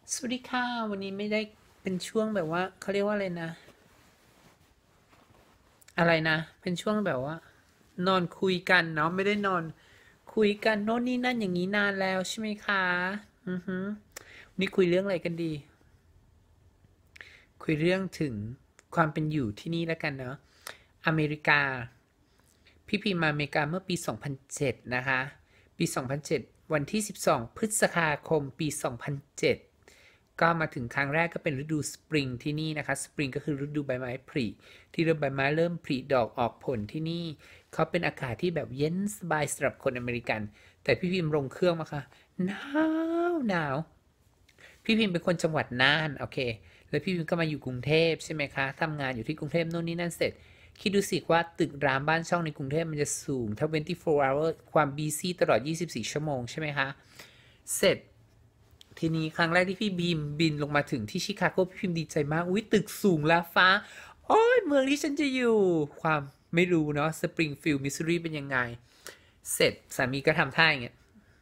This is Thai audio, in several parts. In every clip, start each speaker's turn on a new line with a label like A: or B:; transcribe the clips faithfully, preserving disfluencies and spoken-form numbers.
A: สวัสดีค่ะวันนี้ไม่ได้เป็นช่วงแบบว่าเขาเรียกว่าอะไรนะอะไรนะเป็นช่วงแบบว่านอนคุยกันเนาะไม่ได้นอนคุยกันโน่นนี่นั่นอย่างนี้นานแล้วใช่ไหมคะอือฮึวันนี่คุยเรื่องอะไรกันดีคุยเรื่องถึงความเป็นอยู่ที่นี่แล้วกันเนาะอเมริกาพี่พิมมาอเมริกาเมื่อปีสองพันเจ็ดนะคะปีสองพันเจ็ดวันที่สิบสองพฤษภาคมปีสองพันเจ็ดก็มาถึงครั้งแรกก็เป็นฤดูสปริงที่นี่นะคะสปริงก็คือฤดูใบไม้ผลิที่เริ่มใบไม้เริ่มผลิดอกออกผลที่นี่เขาเป็นอากาศที่แบบเย็นสบายสำหรับคนอเมริกันแต่พี่พิมพ์ลงเครื่องมาค่ะหนาวหนาวพี่พิมพ์เป็นคนจังหวัดน่านโอเคแล้วพี่พิมพ์ก็มาอยู่กรุงเทพใช่ไหมคะทำงานอยู่ที่กรุงเทพโน่นนี่นั่นเสร็จคิดดูสิว่าตึกรามบ้านช่องในกรุงเทพมันจะสูงถ้ายี่สิบสี่ hour ความบีซีตลอดยี่สิบสี่ชั่วโมงใช่ไหมคะเสร็จ ทีนี้ครั้งแรกที่พี่บีมบินลงมาถึงที่ชิคาโกพี่พิมดีใจมากอุ้ยตึกสูงแล้วฟ้าโอ้ยเมืองที่ฉันจะอยู่ความไม่รู้เนาะสปริงฟิลด์มิสซูรีเป็นยังไงเสร็จสามีก็ทำท่าอย่างเงี้ย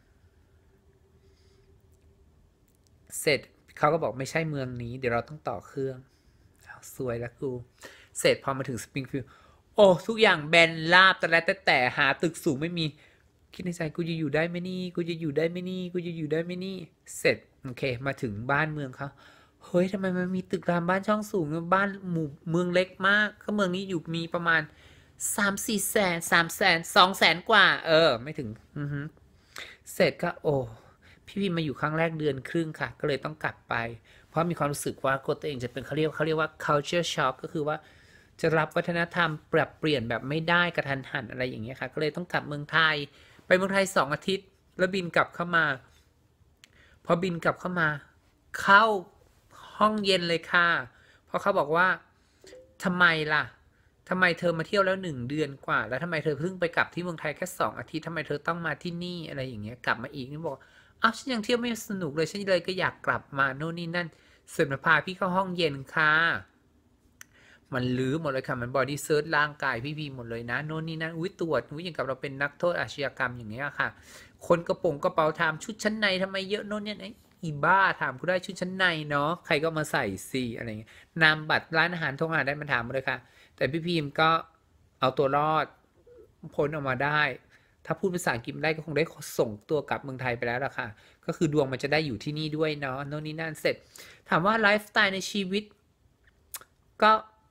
A: เสร็จเขาก็บอกไม่ใช่เมืองนี้เดี๋ยวเราต้องต่อเครื่องสวยแล้วกูเสร็จพอมาถึงสปริงฟิลด์โอ้ทุกอย่างแบนราบแต่ละแต่แต่หาตึกสูงไม่มีคิดในใจกูจะอยู่ได้ไหมนี่กูจะอยู่ได้ไหมนี่กูจะอยู่ได้ไหมนี่เสร็จโอเคมาถึงบ้านเมืองเขาเฮ้ยทำไมมันมีตึกรามบ้านช่องสูงบ้านหมู่เมืองเล็กมากก็เมืองนี้อยู่มีประมาณสามสี่แสนสามแสนสองแสนกว่าเออไม่ถึงอือฮึเสร็จก็โอ้พี่พิมมาอยู่ครั้งแรกเดือนครึ่งค่ะก็เลยต้องกลับไปเพราะมีความรู้สึกว่ากลัวตัวเองจะเป็นเขาเรียกเขาเรียกว่า culture shock ก็คือว่าจะรับวัฒนธรรมปรับเปลี่ยนแบบไม่ได้กระทันหันอะไรอย่างเงี้ยค่ะก็เลยต้องกลับเมืองไทยไปเมืองไทยสองอาทิตย์แล้วบินกลับเข้ามาพอบินกลับเข้ามาเข้าห้องเย็นเลยค่ะเพราะเขาบอกว่าทำไมล่ะทำไมเธอมาเที่ยวแล้วหนึ่งเดือนกว่าแล้วทำไมเธอเพิ่งไปกลับที่เมืองไทยแค่สองอาทิตย์ทำไมเธอต้องมาที่นี่อะไรอย่างเงี้ยกลับมาอีกนี่บอกอ้าวฉันยังเที่ยวไม่สนุกเลยฉันเลยก็อยากกลับมาโน่นนี่นั่นเสร็จมาพาพี่เข้าห้องเย็นค่ะ มันลื้อหมดเลยค่ะมันบอดี้เซิร์ชร่างกายพี่พีหมดเลยนะโน่นนี่นั่นอุ้ยตรวจอุ้ยอย่างกับเราเป็นนักโทษอาชญากรรมอย่างเงี้ยค่ะคนกระโปรงกระเป๋าถามชุดชั้นในทำไมเยอะโน่นเนี่ยไอ้อีบ้าถามกูได้ชุดชั้นในเนาะใครก็มาใส่สิอะไรเงี้ยนามบัตรร้านอาหารทงอาหารได้มันถามมาเลยค่ะแต่พี่พีมก็เอาตัวรอดพ้นออกมาได้ถ้าพูดภาษาอังกฤษได้ก็คงได้ส่งตัวกลับเมืองไทยไปแล้วล่ะค่ะก็คือดวงมันจะได้อยู่ที่นี่ด้วยเนาะโน่นนี่นั่นเสร็จถามว่าไลฟ์สไตล์ในชีวิตก็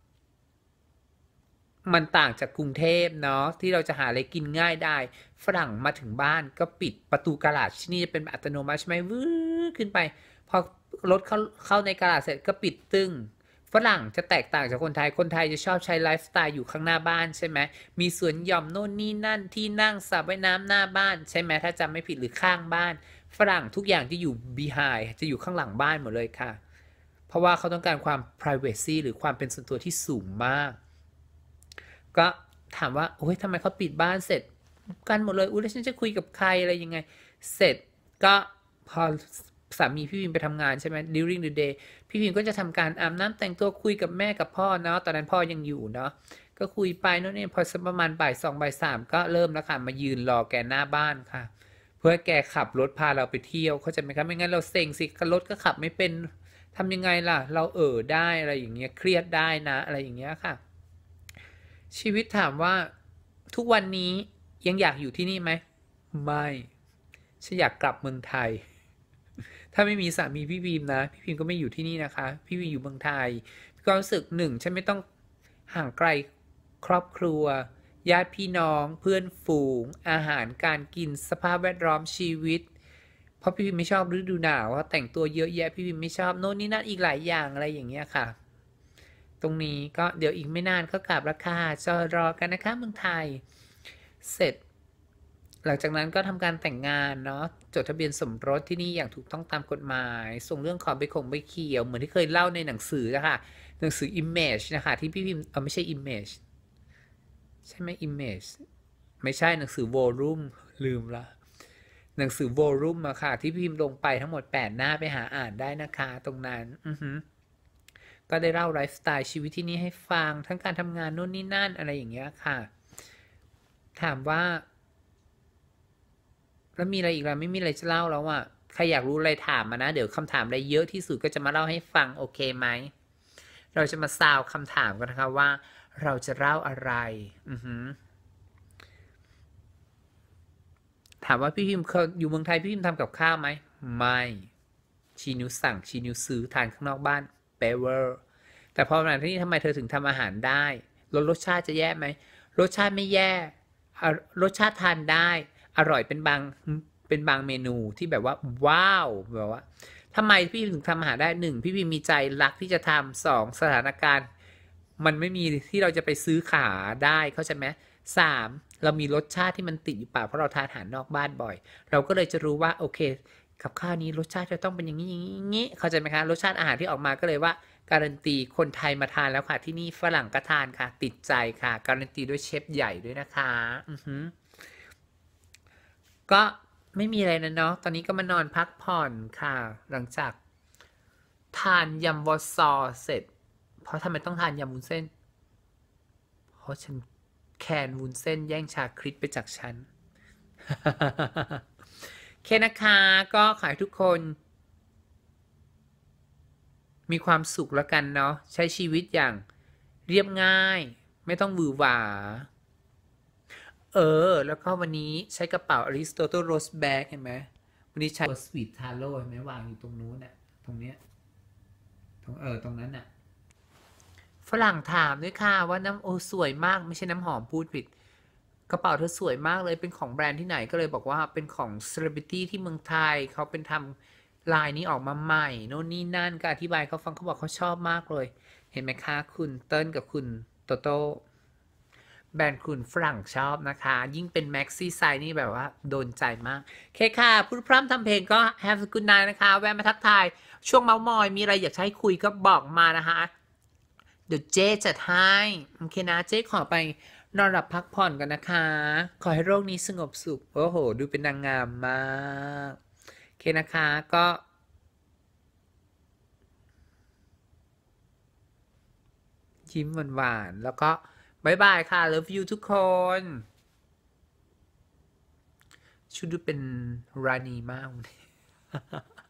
A: มันต่างจากกรุงเทพเนาะที่เราจะหาอะไรกินง่ายได้ฝรั่งมาถึงบ้านก็ปิดประตูกาลาดที่นี่จะเป็นอัตโนมัติใช่ไหมวื้อขึ้นไปพอรถเข้าเข้าในกาลาดเสร็จก็ปิดตึ้งฝรั่งจะแตกต่างจากคนไทยคนไทยจะชอบใช้ไลฟ์สไตล์อยู่ข้างหน้าบ้านใช่ไหมมีสวนหย่อมโน่นนี่นั่นที่นั่งสระว่ายน้ำหน้าบ้านใช่ไหมถ้าจำไม่ผิดหรือข้างบ้านฝรั่งทุกอย่างที่อยู่ behind จะอยู่ข้างหลังบ้านหมดเลยค่ะเพราะว่าเขาต้องการความ privacy หรือความเป็นส่วนตัวที่สูงมาก ก็ถามว่าโอ้ยทำไมเขาปิดบ้านเสร็จกันหมดเลยอุ้ยแล้วฉันจะคุยกับใครอะไรยังไงเสร็จก็พอสามีพี่พิมไปทำงานใช่ไหม during the day พี่พิมก็จะทำการอาบน้ำแต่งตัวคุยกับแม่กับพ่อเนาะตอนนั้นพ่อยังอยู่เนาะก็คุยไปโน่นนี่พอสักประมาณบ่ายสองบ่ายสามก็เริ่มแล้วค่ะมายืนรอแกหน้าบ้านค่ะเพื่อแกขับรถพาเราไปเที่ยวเข้าใจไหมครับไม่งั้นเราเซ็งสิรถก็ขับไม่เป็นทำยังไงล่ะเราเออได้อะไรอย่างเงี้ยเครียดได้นะอะไรอย่างเงี้ยค่ะ ชีวิตถามว่าทุกวันนี้ยังอยากอยู่ที่นี่ไหมไม่ฉันอยากกลับเมืองไทยถ้าไม่มีสามีพี่พิมนะพี่พิมก็ไม่อยู่ที่นี่นะคะพี่พิมอยู่เมืองไทยพี่ก็รู้สึกหนึ่งฉันไม่ต้องห่างไกลครอบครัวญาติพี่น้องเพื่อนฝูงอาหารการกินสภาพแวดล้อมชีวิตเพราะพี่พิมไม่ชอบฤดูหนาวแต่งตัวเยอะแยะพี่พิมไม่ชอบโน่นนี่นั่นอีกหลายอย่างอะไรอย่างเงี้ยค่ะ ตรงนี้ก็เดี๋ยวอีกไม่นานก็กลับราคาจะรอกันนะคะเมืองไทยเสร็จหลังจากนั้นก็ทำการแต่งงานเนาะจดทะเบียนสมรสที่นี่อย่างถูกต้องตามกฎหมายส่งเรื่องขอใบคงใบเขียวเหมือนที่เคยเล่าในหนังสือนะคะหนังสือ Image นะคะที่พี่พิมพ์เออไม่ใช่ Image ใช่ไหม Image ไม่ใช่หนังสือ Volume ลืมละหนังสือ Volume อะค่ะที่พิมพ์ลงไปทั้งหมดแปดหน้าไปหาอ่านได้นะคะตรงนั้นอือฮึ ก็ได้เล่าไลฟ์สไตล์ชีวิตที่นี่ให้ฟังทั้งการทำงานนู่นนี่นั่นอะไรอย่างเงี้ยค่ะถามว่าแล้วมีอะไรอีกล่ะไม่มีอะไรจะเล่าแล้วอ่ะใครอยากรู้อะไรถามมานะ เดี๋ยวคำถามอะไรเยอะที่สุดก็จะมาเล่าให้ฟังโอเคไหมเราจะมาซาวคำถามกันนะคะว่าเราจะเล่าอะไรอือหือถามว่าพี่พิมพ์อยู่เมืองไทยพี่พิมพ์ทำกับข้าวไหมไม่ชีนิวสั่งชีนิวซื้อทานข้างนอกบ้านเปเวอร์แต่พอมาที่นี่ทำไมเธอถึงทำอาหารได้รสรสชาติจะแย่ไหมรสชาติไม่แย่รสชาติทานได้อร่อยเป็นบางเป็นบางเมนูที่แบบว่าว้าวแบบว่าทำไมพี่ถึงทำอาหารได้หนึ่งพี่พิมมีใจรักที่จะทำสองสถานการณ์มันไม่มีที่เราจะไปซื้อขาได้เข้าใจไหมสามเรามีรสชาติที่มันติดอยู่ปากเพราะเราทานอาหารนอกบ้านบ่อยเราก็เลยจะรู้ว่าโอเคกับข้าวนี้รสชาติจะต้องเป็นอย่างนี้อย่างนี้เข้าใจไหมคะรสชาติอาหารที่ออกมาก็เลยว่าการันตีคนไทยมาทานแล้วค่ะที่นี่ฝรั่งก็ทานค่ะติดใจค่ะการันตีด้วยเชฟใหญ่ด้วยนะคะอือหือก็ไม่มีอะไรนะเนาะตอนนี้ก็มานอนพักผ่อนค่ะหลังจากทานยำวอซอเสร็จเพราะทำไมต้องทานยำวุ้นเส้นเพราะฉันแคนวุ้นเส้นแย่งชาคริสไปจากฉัน โอเคนะคะก็ขอให้ทุกคนมีความสุขแล้วกันเนาะใช้ชีวิตอย่างเรียบง่ายไม่ต้องหวือหวาเออแล้วก็วันนี้ใช้กระเป๋า Aristotle Rose Bag เห็นไหมวันนี้ใช้ Sweet Taro เห็นไหมวางอยู่ตรงนู้นน่ะตรงเนี้ยตรงเออตรงนั้นน่ะฝรั่งถามด้วยค่ะว่าน้ำโอสวยมากไม่ใช่น้ำหอมพูดผิดกระเป๋าเธอสวยมากเลยเป็นของแบรนด์ที่ไหนก็เลยบอกว่าเป็นของ Celebrity ที่เมืองไทยเขาเป็นทำลายนี้ออกมาใหม่โน่นนี่นั่นก็อธิบายเขาฟังเขาบอกเขาชอบมากเลยเห็นไหมคะคุณเติ้ลกับคุณโตโต้แบรนด์คุณฝรั่งชอบนะคะยิ่งเป็นแม็กซี่ไซน์นี่แบบว่าโดนใจมากเคค่ะพูดพร่ำทำเพลงก็ Have a good night นะคะแวะมาทักทายช่วงเมาส์มอยมีอะไรอยากให้คุยก็บอกมานะคะเดี๋ยวเจ๊จัดให้โอเคนะเจ๊ขอไปนอนหลับพักผ่อนกันนะคะขอให้โรคนี้สงบสุขโอ้โหดูเป็นนางงามมากโอเคนะคะก็ยิ้มหวานๆแล้วก็บายบายค่ะ love you ทุกคนชุดดูเป็นราณีมาก